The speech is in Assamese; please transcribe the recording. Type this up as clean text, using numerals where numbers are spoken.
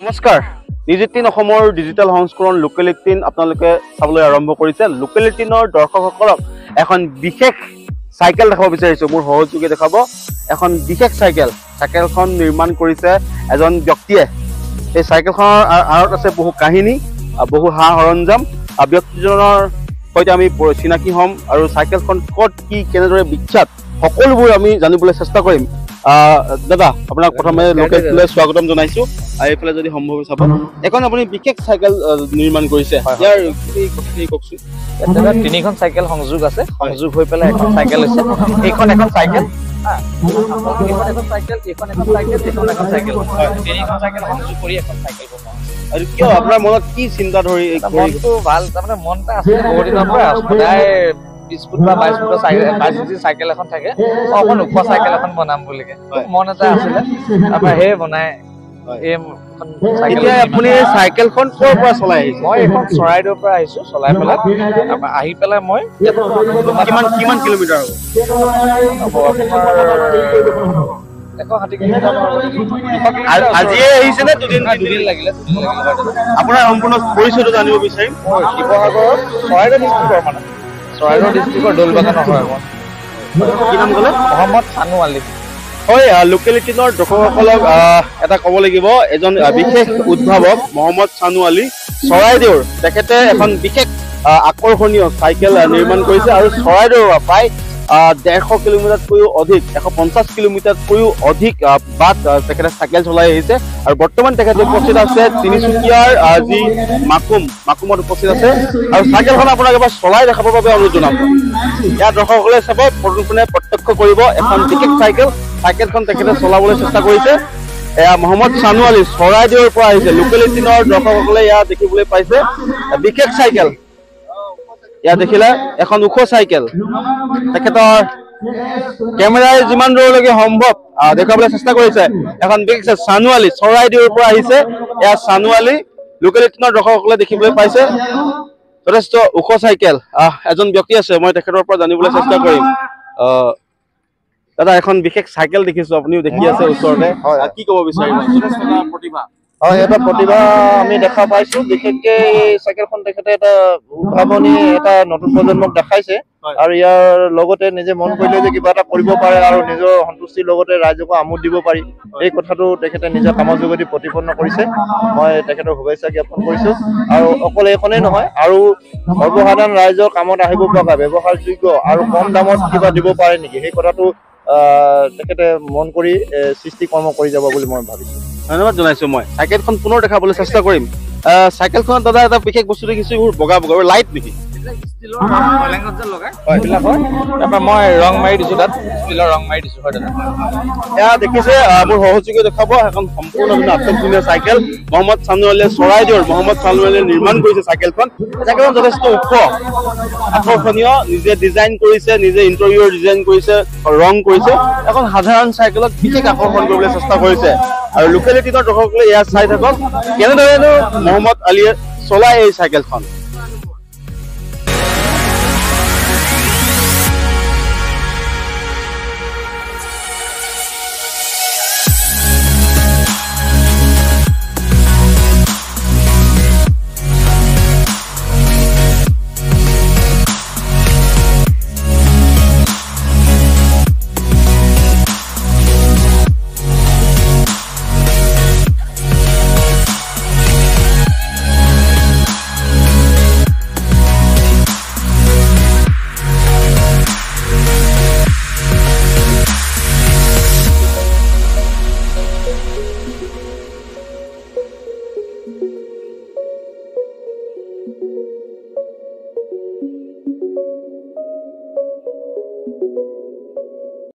নমস্কাৰ নিউজ 18 অসমৰ ডিজিটেল সংস্কৰণ লোকেল 18 আপোনালোকে চাবলৈ আৰম্ভ কৰিছে লোকেল 18ৰ দৰ্শকসকলক এখন বিশেষ সাইকেল দেখাব বিচাৰিছো মোৰ সহযোগী দেখাব এখন বিশেষ সাইকেলখন নিৰ্মাণ কৰিছে এজন ব্যক্তিয়ে এই সাইকেলখনৰ আঁৰত আছে বহু কাহিনী বহু হা সৰঞ্জাম ব্যক্তিজনৰ সৈতে আমি চিনাকি হ'ম আৰু সাইকেলখন ক'ত কি কেনেদৰে বিখ্যাত সকলোবোৰ আমি জানিবলৈ চেষ্টা কৰিম দাদা আপোনাক প্ৰথমে লোকেললৈ স্বাগতম জনাইছো এইফালে যদি সম্ভৱ চাব এখন আপুনি বিশেষ সাইকেল নিৰ্মাণ কৰিছে ইয়াৰ কি কওকচোন দাদা তিনিখন সাইকেল সংযোগ আছে সংযোগ হৈ পেলাই এখন সাইকেল আছে এইখন এখন সাইকেল আৰু কিয় আপোনাৰ মনত কি চিন্তা ধৰি মনটো ভাল তাৰমানে মনটা আছে বহুত দিনৰ পৰা সদায় 20 ফুট বা 22 ফুটৰ সাইকেল এখন থাকে অকণ ওখ সাইকেল এখন বনাম বুলিকে মন এটা আছিলে আমাৰ হে বনাই এতিয়া আপুনি সাইকেলখন ক'ৰ পৰা চলাই আহিছে মই এখন চৰাইদেউৰ পৰা আহিছো চলাই পেলাই আহি পেলাই মই কিমান কিলোমিটাৰ হ'ব আজিয়ে আহিছে নে দুদিন লাগিলে আপোনাৰ সম্পূৰ্ণ পৰিচয়টো জানিব বিচাৰিম শিৱসাগৰৰ চৰাইদেউ ডিষ্ট্ৰিক্টৰ দৌলবাগানৰ হয় কি নাম ক'লে মহম্মদ চানু আলী হয় লোকেল 18ৰ দৰ্শকসকলক এটা ক'ব লাগিব এজন বিশেষ উদ্ভাৱক মহম্মদ চানু আলী চৰাইদেউৰ তেখেতে এখন বিশেষ আকৰ্ষণীয় সাইকেল নিৰ্মাণ কৰিছে আৰু চৰাইদেউৰ প্ৰায় 150 কিলোমিটাৰতকৈও অধিক 150 কিলোমিটাৰতকৈও অধিক বাট তেখেতে সাইকেল চলাই আহিছে আৰু বৰ্তমান তেখেতে উপস্থিত আছে তিনিচুকীয়াৰ যি মাকুমত উপস্থিত আছে আৰু সাইকেলখন আপোনাক এবাৰ চলাই দেখাবৰ বাবে অনুৰোধ জনাম ইয়াৰ দৰ্শকসকলে চাব পোনে প্ৰত্যক্ষ কৰিব এখন বিশেষ সাইকেলখন তেখেতে চলাবলৈ চেষ্টা কৰিছে এয়া মহম্মদ চানু আলী চৰাইদেউৰ পৰা আহিছে লোকেল 18ৰ দৰ্শকসকলে ইয়াত দেখিবলৈ পাইছে বিশেষ সাইকেল ইয়াত দেখিলে এখন ওখ সাইকেল তেখেতৰ কেমেৰাই যিমান দূৰলৈকে সম্ভৱ দেখাবলৈ চেষ্টা কৰিছে এখন বিশেষ চানু আলী চৰাইদেউৰ পৰা আহিছে এয়া চানু আলী লোকেল 18ৰ দৰ্শকসকলে দেখিবলৈ পাইছে যথেষ্ট ওখ সাইকেল এজন ব্যক্তি আছে মই তেখেতৰ পৰা জানিবলৈ চেষ্টা কৰিম দাদা এখন বিশেষ সাইকেল দেখিছো আপুনিও দেখি আছে ওচৰতে কি ক'ব বিচাৰিব প্ৰতিভা হয় এটা প্ৰতিভা আমি দেখা পাইছো বিশেষকে সাইকেলখন তেখেতে এটা উদ্ভাৱনী এটা নতুন প্ৰজন্মক দেখাইছে আৰু ইয়াৰ লগতে নিজে মন কৰিলে যে কিবা এটা কৰিব পাৰে আৰু নিজৰ সন্তুষ্টিৰ লগতে ৰাইজক আমোদ দিব পাৰি এই কথাটো তেখেতে নিজৰ কামৰ যোগেদি প্ৰতিপন্ন কৰিছে মই তেখেতৰ শুভেচ্ছা জ্ঞাপন কৰিছো আৰু অকল এইখনেই নহয় আৰু সৰ্বসাধাৰণ ৰাইজৰ কামত আহিব পৰা ব্যৱহাৰযোগ্য আৰু কম দামত কিবা দিব পাৰে নেকি সেই কথাটো তেখেতে মন কৰি সৃষ্টি কৰ্ম কৰি যাব বুলি মই ভাবিছো ধন্যবাদ জনাইছো মই সাইকেলখন পুনৰ দেখাবলৈ চেষ্টা কৰিম সাইকেলখনত দাদা এটা বিশেষ বস্তু দেখিছো বগা লাইট নেকি মই ৰং মাৰি দিছো তাত ষ্টিলৰ ৰং মাৰি দিছো হয় দাদা এয়া দেখিছে মোৰ সহযোগী দেখাব এখন সম্পূৰ্ণ আটকধুনীয়া চাইকেল মহম্মদ চানু আলীয়ে চৰাইদেউৰ মহম্মদ চানু আলীয়ে নিৰ্মাণ কৰিছে চাইকেলখন যথেষ্ট ওখ আকৰ্ষণীয় নিজে ডিজাইন কৰিছে নিজে ইণ্টেৰিয়ৰ ডিজাইন কৰিছে ৰং কৰিছে এখন সাধাৰণ চাইকেলক বিশেষ আকৰ্ষণ কৰিবলৈ চেষ্টা কৰিছে আৰু লোকেল 18ৰ দৰ্শকসকলে ইয়াত চাই থাকক কেনেদৰেনো মহম্মদ আলীয়ে চলাই এই চাইকেলখন